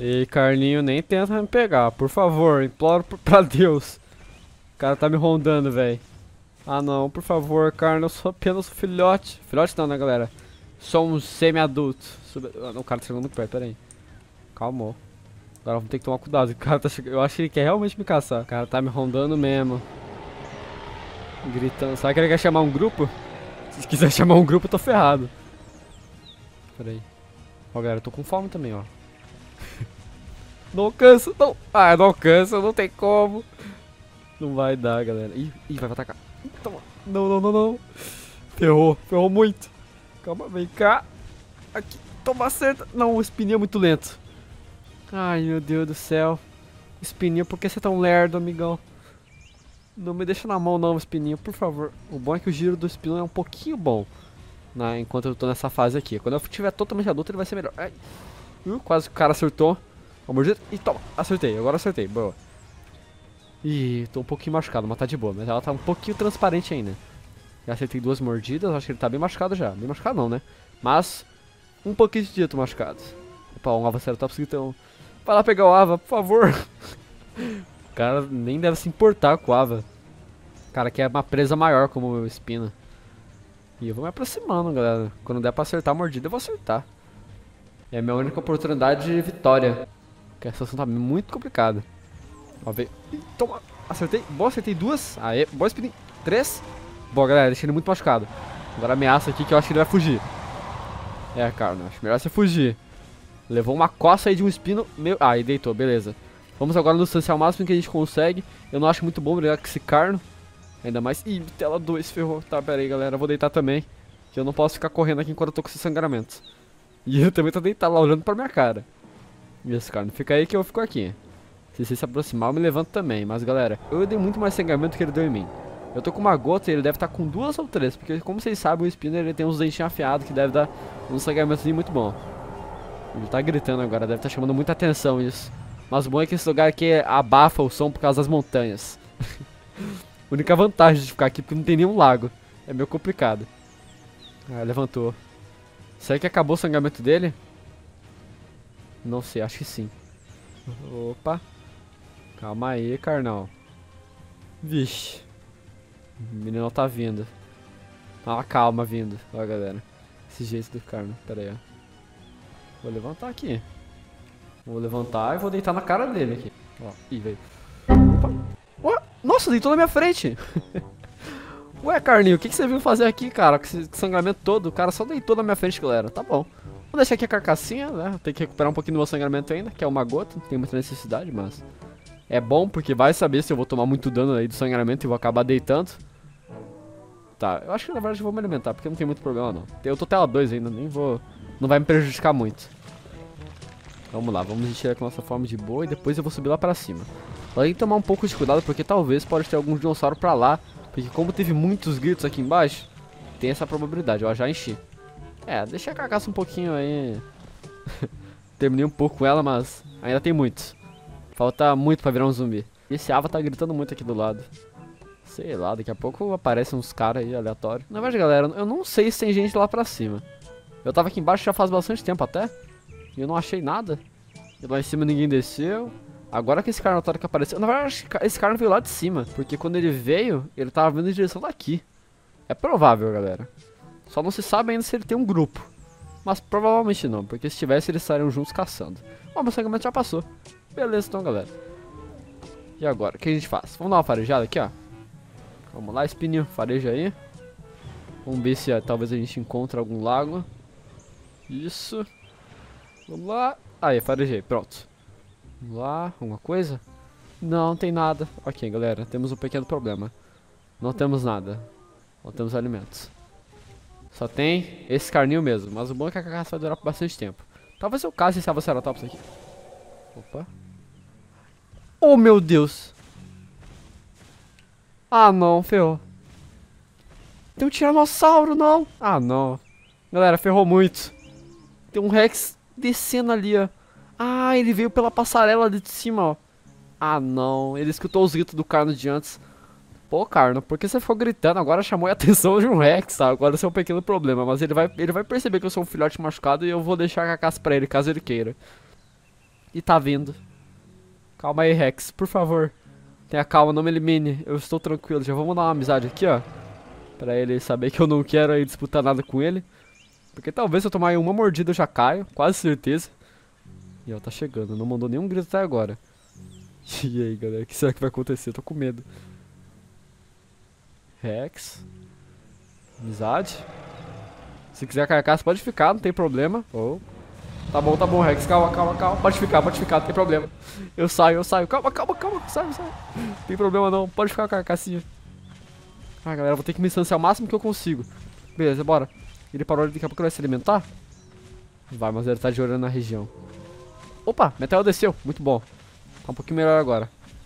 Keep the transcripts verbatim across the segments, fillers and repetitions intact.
E Carlinho nem tenta me pegar, por favor, imploro por- pra Deus. O cara tá me rondando, velho. Ah não, por favor, Carlinho, eu sou apenas um filhote. Filhote não, né, galera? Sou um semi-adulto. Sub... Ah, não, o cara tá chegando muito perto, pera aí. Calma. Agora vamos ter que tomar cuidado, o cara tá chegando... Eu acho que ele quer realmente me caçar. O cara tá me rondando mesmo. Gritando. Será que ele quer chamar um grupo? Se quiser chamar um grupo, eu tô ferrado. Pera aí. Ó, galera, eu tô com fome também, ó. Não alcança, não. Ah, não alcança, não tem como. Não vai dar, galera. Ih, ih, vai atacar. Toma. Não, não, não, não. Ferrou, ferrou muito. Calma, vem cá. Aqui, toma, acerta. Não, o Espinho é muito lento. Ai, meu Deus do céu. Espinho, por que você é tão lerdo, amigão? Não me deixa na mão não, Espinho, por favor. O bom é que o giro do Espinho é um pouquinho bom, né, enquanto eu tô nessa fase aqui. Quando eu estiver totalmente adulto, ele vai ser melhor. Ai. Uh, quase que o cara acertou. Uma mordida. E toma, acertei, agora acertei, boa. Ih, tô um pouquinho machucado, mas tá de boa. Mas ela tá um pouquinho transparente ainda. Já acertei duas mordidas, acho que ele tá bem machucado já. Bem machucado não, né? Mas, um pouquinho de dia tô machucado. Opa, um Avaceratops gritão. Vai lá pegar o Ava, por favor. O cara nem deve se importar com o Ava. O cara quer uma presa maior como o Espina. E eu vou me aproximando, galera. Quando der pra acertar a mordida, eu vou acertar. É a minha única oportunidade de vitória. Porque a situação tá muito complicada. Ó, veio. Ih, toma. Acertei. Boa, acertei duas. Aê, boa, Espinha. Três. Boa, galera, deixei ele muito machucado. Agora ameaça aqui que eu acho que ele vai fugir. É, cara, acho melhor você fugir. Levou uma coça aí de um espino. Meu... Ah, e deitou, beleza. Vamos agora no distanciar o máximo que a gente consegue. Eu não acho muito bom brigar com esse carno. Ainda mais... Ih, tela dois, ferrou. Tá, pera aí, galera, eu vou deitar também. Que eu não posso ficar correndo aqui enquanto eu tô com esse sangramento. E ele também tá deitado lá, olhando pra minha cara. E esse carno fica aí que eu fico aqui. Se você se aproximar, eu me levanto também. Mas, galera, eu dei muito mais sangramento que ele deu em mim. Eu tô com uma gota e ele deve estar com duas ou três. Porque, como vocês sabem, o Spinner ele tem uns dentinhos afiados que deve dar um sangramentozinho muito bom. Ele tá gritando agora, deve estar chamando muita atenção isso. Mas o bom é que esse lugar aqui abafa o som por causa das montanhas. Única vantagem de ficar aqui porque não tem nenhum lago. É meio complicado. Ah, levantou. Será que acabou o sangramento dele? Não sei, acho que sim. Opa. Calma aí, carnal. Vixe. O menino tá vindo. Ah, calma vindo. Ó, galera. Esse jeito do carno. Pera aí, ó. Vou levantar aqui. Vou levantar e vou deitar na cara dele aqui. Ó, ih, veio. Opa. Ué, nossa, deitou na minha frente. Ué, Carlinho, o que, que você viu fazer aqui, cara? Com esse sangramento todo, o cara só deitou na minha frente, galera. Tá bom. Vou deixar aqui a carcassinha, né? Tem que recuperar um pouquinho do meu sangramento ainda, que é uma gota. Não tem muita necessidade, mas... É bom, porque vai saber se eu vou tomar muito dano aí do sangramento e vou acabar deitando. Tá, eu acho que na verdade eu vou me alimentar, porque não tem muito problema não. Eu tô tela dois ainda, nem vou... Não vai me prejudicar muito. Vamos lá, vamos encher com a nossa forma de boa e depois eu vou subir lá pra cima. Só tem que tomar um pouco de cuidado, porque talvez pode ter algum dinossauro pra lá. Porque como teve muitos gritos aqui embaixo, tem essa probabilidade, ó, já enchi. É, deixa a carcaça um pouquinho aí. Terminei um pouco com ela, mas ainda tem muitos. Falta muito pra virar um zumbi. E esse Ava tá gritando muito aqui do lado. Sei lá, daqui a pouco aparecem uns caras aí aleatórios. Na verdade, galera, eu não sei se tem gente lá pra cima. Eu tava aqui embaixo já faz bastante tempo até. E eu não achei nada. E lá em cima ninguém desceu. Agora que esse cara notório que apareceu... Na verdade, esse cara veio lá de cima. Porque quando ele veio, ele tava vindo em direção daqui. É provável, galera. Só não se sabe ainda se ele tem um grupo. Mas provavelmente não, porque se tivesse eles estariam juntos caçando. Ó, meu sangramento já passou. Beleza então, galera. E agora, o que a gente faz? Vamos dar uma farejada aqui, ó. Vamos lá, Espinho, fareja aí. Vamos ver se ó, talvez a gente encontre algum lago. Isso. Vamos lá. Aí, farejei, pronto. Vamos lá, alguma coisa? Não, não tem nada. Ok, galera, temos um pequeno problema. Não temos nada. Não temos alimentos. Só tem esse carninho mesmo. Mas o bom é que a carcaça vai durar por bastante tempo. Talvez eu case esse Avaceratops aqui. Opa. Oh, meu Deus. Ah, não, ferrou. Tem um tiranossauro, não. Ah, não. Galera, ferrou muito. Tem um Rex descendo ali, ó. Ah, ele veio pela passarela de cima, ó. Ah, não. Ele escutou os gritos do Carno de antes. Pô, Carno, por que você ficou gritando? Agora chamou a atenção de um Rex, tá? Agora esse é um pequeno problema. Mas ele vai, ele vai perceber que eu sou um filhote machucado e eu vou deixar a caça pra ele, caso ele queira. E tá vindo. Calma aí, Rex, por favor. Tenha calma, não me elimine. Eu estou tranquilo. Já vamos dar uma amizade aqui, ó. Pra ele saber que eu não quero aí disputar nada com ele. Porque talvez se eu tomar aí uma mordida eu já caio. Quase certeza. E ó, tá chegando. Não mandou nenhum grito até agora. E aí, galera, o que será que vai acontecer? Eu tô com medo. Rex. Amizade. Se quiser carcaça, pode ficar, não tem problema. Oh. Tá bom, tá bom, Rex. Calma, calma, calma. Pode ficar, pode ficar, não tem problema. Eu saio, eu saio. Calma, calma, calma. Sai, sai. Não tem problema não. Pode ficar, carcassinha. Ah, galera, vou ter que me distanciar o máximo que eu consigo. Beleza, bora. Ele parou ali, daqui a pouco ele vai se alimentar? Vai, mas ele tá de olho na região. Opa, Meteor desceu. Muito bom. Tá um pouquinho melhor agora.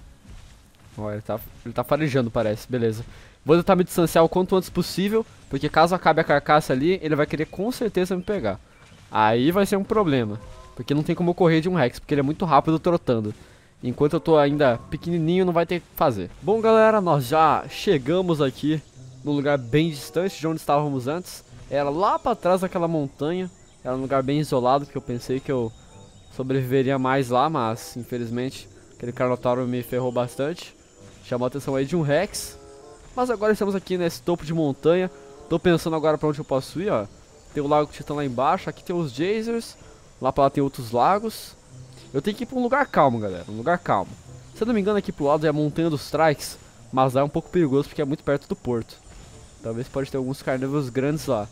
Ó, ele tá, ele tá farejando, parece. Beleza. Vou tentar me distanciar o quanto antes possível, porque caso acabe a carcaça ali, ele vai querer com certeza me pegar. Aí vai ser um problema, porque não tem como eu correr de um Rex, porque ele é muito rápido trotando. Enquanto eu tô ainda pequenininho, não vai ter o que fazer. Bom, galera, nós já chegamos aqui num lugar bem distante de onde estávamos antes. Era lá pra trás daquela montanha. Era um lugar bem isolado, que eu pensei que eu sobreviveria mais lá, mas infelizmente aquele Carnotauro me ferrou bastante. Chamou a atenção aí de um Rex. Mas agora estamos aqui nesse topo de montanha. Tô pensando agora pra onde eu posso ir, ó. Tem o Lago Titã lá embaixo, aqui tem os geysers. Lá pra lá tem outros lagos. Eu tenho que ir pra um lugar calmo, galera, um lugar calmo. Se eu não me engano, aqui pro lado é a Montanha dos Trikes. Mas lá é um pouco perigoso porque é muito perto do porto. Talvez pode ter alguns carnívoros grandes lá.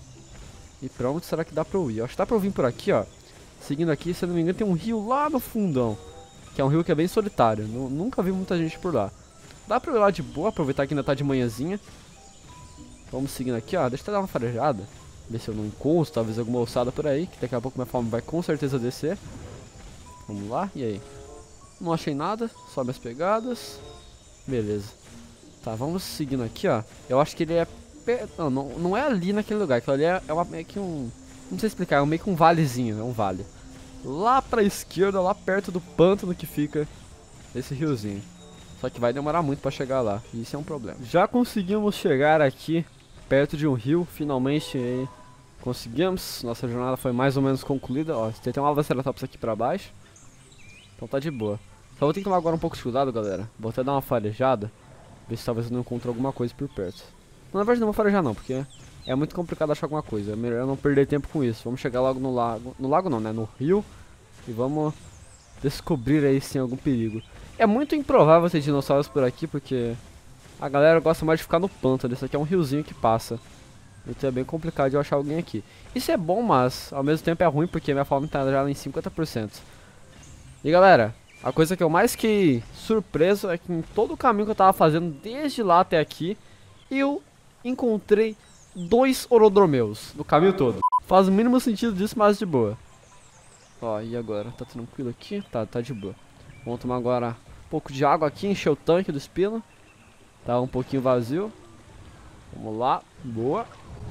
E pra onde será que dá pra eu ir? Eu acho que dá pra eu vir por aqui, ó. Seguindo aqui, se eu não me engano, tem um rio lá no fundão. Que é um rio que é bem solitário. Nu- Nunca vi muita gente por lá. Dá pra eu ir lá de boa, aproveitar que ainda tá de manhãzinha. Vamos seguindo aqui, ó. Deixa eu dar uma farejada. Ver se eu não encontro, talvez alguma ossada por aí. Que daqui a pouco minha fome vai com certeza descer. Vamos lá, e aí? Não achei nada, só minhas pegadas. Beleza. Tá, vamos seguindo aqui, ó. Eu acho que ele é... Pe... Não, não, não é ali naquele lugar. Aquilo ali é, é uma, meio que um... Não sei explicar, é meio que um valezinho. É um vale. Lá pra esquerda, lá perto do pântano que fica esse riozinho. Só que vai demorar muito pra chegar lá. E isso é um problema. Já conseguimos chegar aqui perto de um rio. Finalmente aí, conseguimos. Nossa jornada foi mais ou menos concluída. Ó, tem até uma Vaceratops aqui pra baixo. Então tá de boa. Só vou ter que tomar agora um pouco de cuidado, galera. Vou até dar uma farejada. Ver se talvez eu não encontre alguma coisa por perto. Não, na verdade não vou farejar não, porque é muito complicado achar alguma coisa. É melhor não perder tempo com isso. Vamos chegar logo no lago. No lago não, né? No rio. E vamos descobrir aí se tem algum perigo. É muito improvável ter dinossauros por aqui, porque a galera gosta mais de ficar no pântano. Esse aqui é um riozinho que passa. Então é bem complicado de eu achar alguém aqui. Isso é bom, mas ao mesmo tempo é ruim, porque minha fome tá já em cinquenta por cento. E galera, a coisa que eu mais fiquei surpreso é que em todo o caminho que eu tava fazendo desde lá até aqui, eu encontrei dois orodromeus no caminho todo. Faz o mínimo sentido disso, mas de boa. Ó, e agora? Tá tranquilo aqui? Tá, tá de boa. Vamos tomar agora um pouco de água aqui, encher o tanque do espino. Tá um pouquinho vazio. Vamos lá, boa.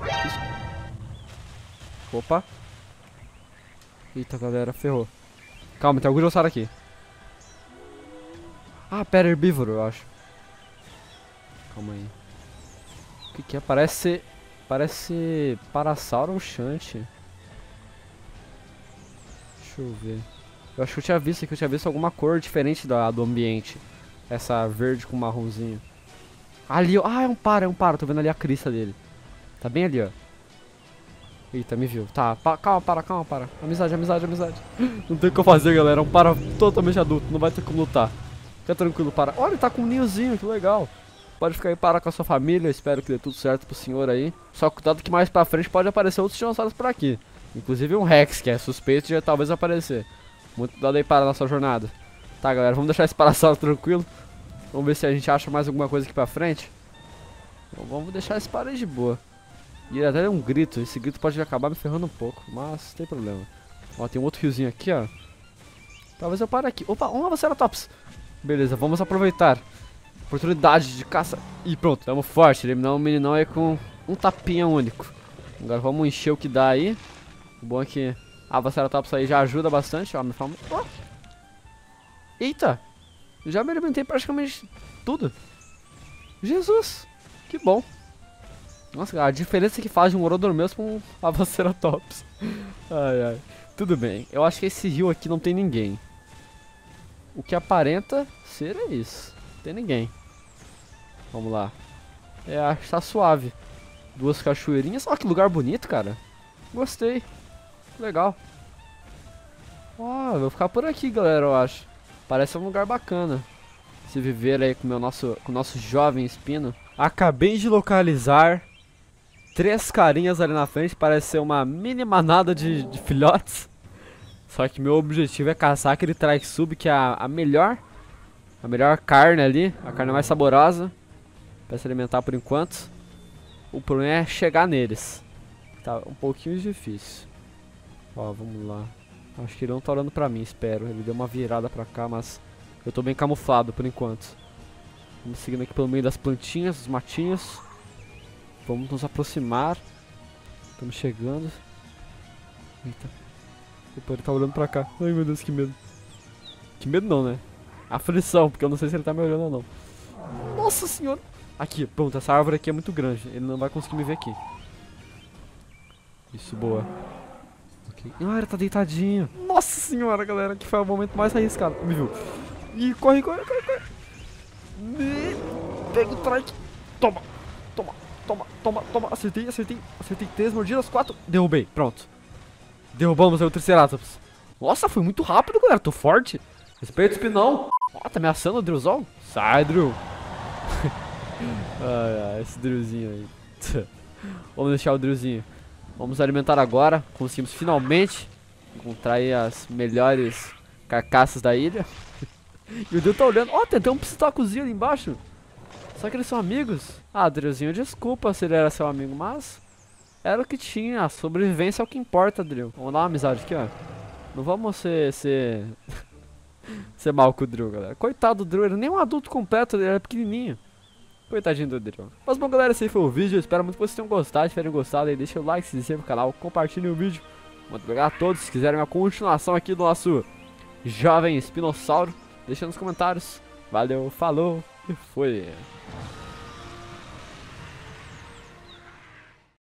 Opa. Eita, galera, ferrou. Calma, tem algum dinossauro aqui. Ah, pera, herbívoro, eu acho. Calma aí. O que que é? Parece... Parece... Parasauro ou Shunt. Deixa eu ver. Eu acho que eu tinha visto aqui, eu tinha visto alguma cor diferente da, do ambiente. Essa verde com marronzinho. Ali, ó. Ah, é um para, é um para. Tô vendo ali a crista dele. Tá bem ali, ó. Eita, me viu. Tá, pa calma, para, calma, para. Amizade, amizade, amizade. Não tem o que eu fazer, galera. É um para totalmente adulto. Não vai ter como lutar. Fica tranquilo, para. Olha, ele tá com um ninhozinho, que legal. Pode ficar aí, para com a sua família. Espero que dê tudo certo pro senhor aí. Só cuidado que mais pra frente pode aparecer outros dinossauros por aqui. Inclusive um Rex, que é suspeito de talvez aparecer. Muito cuidado aí para a nossa jornada. Tá, galera, vamos deixar esse parasauro tranquilo. Vamos ver se a gente acha mais alguma coisa aqui pra frente. Então, vamos deixar esse para aí de boa. E ele até deu um grito. Esse grito pode acabar me ferrando um pouco, mas não tem problema. Ó, tem um outro riozinho aqui, ó. Talvez eu pare aqui. Opa, uma Vaceratops. Beleza, vamos aproveitar. Oportunidade de caça. E pronto, tamo forte. Eliminar o meninão aí com um tapinha único. Agora vamos encher o que dá aí. O bom é que a Vaceratops aí já ajuda bastante. Ó, me fala... Oh. Eita! Já me alimentei praticamente tudo. Jesus! Que bom. Nossa, a diferença que faz de um Orodromeus com um Vaceratops. Ai, ai. Tudo bem. Eu acho que esse rio aqui não tem ninguém. o que aparenta ser é isso. Não tem ninguém. Vamos lá. É, acho que tá suave. Duas cachoeirinhas. Ó, que lugar bonito, cara. Gostei. Legal. Ó, eu vou ficar por aqui, galera, eu acho. Parece um lugar bacana. Se viver aí com o meu nosso, com o nosso jovem espino. Acabei de localizar três carinhas ali na frente. Parece ser uma mini manada de, de filhotes. Só que meu objetivo é caçar aquele traik-sub, que é a, a melhor. A melhor carne ali. A carne mais saborosa. Pra se alimentar por enquanto. O problema é chegar neles. Tá um pouquinho difícil. Ó, vamos lá. Acho que ele não tá olhando pra mim, espero. Ele deu uma virada pra cá, mas eu tô bem camuflado por enquanto. Vamos seguindo aqui pelo meio das plantinhas, dos matinhos. Vamos nos aproximar. Estamos chegando. Eita. Opa, ele tá olhando pra cá. Ai, meu Deus, que medo. Que medo não, né? Aflição, porque eu não sei se ele tá me olhando ou não. Nossa senhora. Aqui, pronto, essa árvore aqui é muito grande. Ele não vai conseguir me ver aqui. Isso, boa. Okay. Ah, ele tá deitadinho. Nossa senhora, galera, que foi o momento mais arriscado. Me viu. Ih, corre, corre, corre, corre. Pega o trike. Toma, toma, toma, toma, toma. Acertei, acertei, acertei. Três mordidas, quatro. Derrubei, pronto. Derrubamos aí o Triceratops. Nossa, foi muito rápido, galera. Tô forte. Respeita o espinão. Ó, oh, tá ameaçando o Drewzão? Sai, Drew. Ai, ai, esse Drewzinho aí. Vamos deixar o Drewzinho. Vamos alimentar agora. Conseguimos finalmente encontrar aí as melhores carcaças da ilha. E o Drew tá olhando. Ó, oh, tem até um pistolcozinho ali embaixo. Será que eles são amigos? Ah, Drewzinho, desculpa se ele era seu amigo, mas era o que tinha. A sobrevivência é o que importa, Drew. Vamos dar uma amizade aqui, ó. Não vamos ser... ser... ser mal com o Drew, galera. Coitado do Drew, ele nem um adulto completo, ele era pequenininho. Coitadinho do Drew. Mas bom, galera, esse aí foi o vídeo. Eu espero muito que vocês tenham gostado. Se tiverem gostado aí, deixa o like, se inscreva no canal, compartilhem o vídeo. Muito obrigado a todos. Se quiserem uma continuação aqui do nosso jovem espinossauro, deixa nos comentários. Valeu, falou e foi.